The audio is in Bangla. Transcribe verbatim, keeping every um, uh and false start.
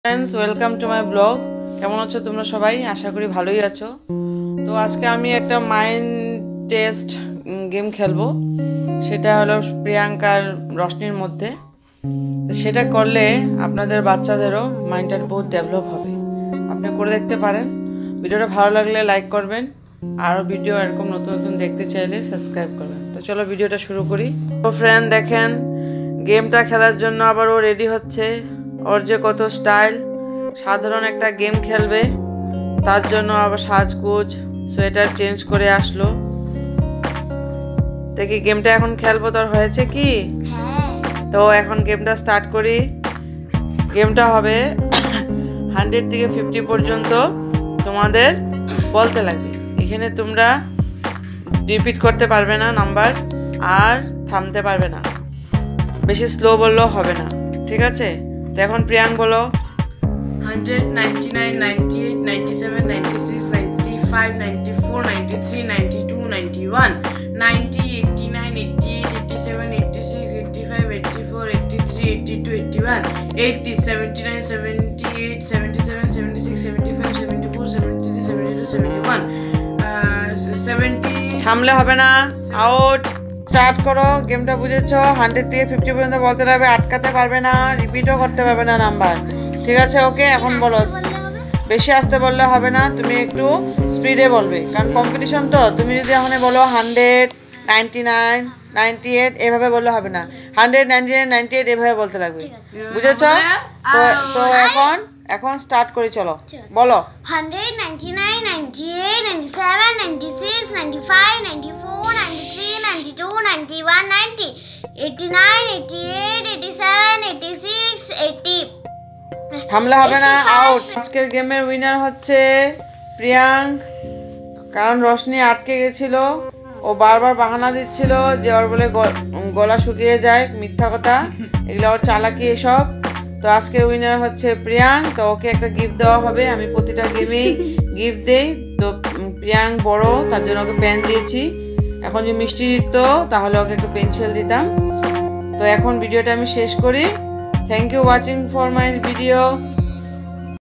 Friends welcome to my blog কেমন আছো তোমরা সবাই আশা করি ভালোই আছো। তো আজকে আমি একটা মাইন্ড টেস্ট গেম খেলবো, সেটা হলো প্রিয়াঙ্কার রশনির মধ্যে। তো সেটা করলে আপনাদের বাচ্চাদেরও মাইন্ডটা বহুত ডেভেলপ হবে, আপনি করে দেখতে পারেন। ভিডিওটা ভালো লাগলে লাইক করবেন, আর ভিডিও এরকম নতুন নতুন দেখতে চাইলে সাবস্ক্রাইব করবেন। তো চলো ভিডিওটা শুরু করি। তো ফ্রেন্ড দেখেন, গেমটা খেলার জন্য আবার ও রেডি হচ্ছে। ওর যে কত স্টাইল, সাধারণ একটা গেম খেলবে তার জন্য আবার সাজগোজ সোয়েটার চেঞ্জ করে আসলো। দেখি গেমটা এখন খেলবো, তোর হয়েছে কি? তো এখন গেমটা স্টার্ট করি। গেমটা হবে হান্ড্রেড থেকে ফিফটি পর্যন্ত তোমাদের বলতে লাগবে। এখানে তোমরা রিপিট করতে পারবে না নাম্বার, আর থামতে পারবে না। বেশি স্লো বললেও হবে না, ঠিক আছে? তো এখন প্রিয়াঙ্ক বলো। hundred, ninety-nine, ninety-eight, ninety-seven, ninety-six, ninety-five, ninety-four, ninety-three, ninety-two, ninety-one, ninety, eighty-nine, eighty-eight, eighty-seven, eighty-six, eighty-five, eighty-four, eighty-three, eighty-two, eighty-one, eighty, seventy-nine, seventy-eight, seventy-seven, seventy-six, seventy-five, seventy-four, seventy-three, seventy-two, seventy-one, uh, seventy। থামলে হবে না, আউট। স্টার্ট করো। গেমটা বুঝেছো? হান্ড্রেড থেকে ফিফটি পর্যন্ত বলতে লাগবে, আটকাতে পারবে না, রিপিটও করতে পারবে না নাম্বার, ঠিক আছে? ওকে, এখন বলো। বেশি আসতে বললে হবে না, তুমি একটু স্পিডে বলবে, কারণ কম্পিটিশন তো। তুমি যদি এখন বলো hundred, ninety nine, ninety eight এভাবে বললে হবে না। Hundred, ninety nine, ninety eight এভাবে বলতে লাগবে, বুঝেছ? তো তো এখন এখন স্টার্ট করি, চলো বলো। Hundred, ninety nine, ninety eight, ninety seven, ninety six, ninety five, ninety four, ninety three, ninety two, ninety one, ninety, eighty nine, eighty eight, eighty seven, eighty six, eighty. থামলে হবে না, আউট। আজকের গেমের উইনার হচ্ছে প্রিয়াঙ্ক, কারণ রশনি আটকে গেছিল। ও বারবার বাহানা দিচ্ছিল যে ওর বলে গলা শুকিয়ে যায়, মিথ্যা কথা, এগুলো ওর চালাকি এসব। তো আজকের উইনার হচ্ছে প্রিয়াঙ্ক। তো ওকে একটা গিফট দেওয়া হবে, আমি প্রতিটা গেমেই গিফট দেই। তো প্রিয়াঙ্ক বড়, তার জন্য ওকে পেন দিয়েছি। এখন যদি মিষ্টি দিত তাহলে ওকে একটা পেন্সিল দিতাম। তো এখন ভিডিওটা আমি শেষ করি। Thank you watching for my video.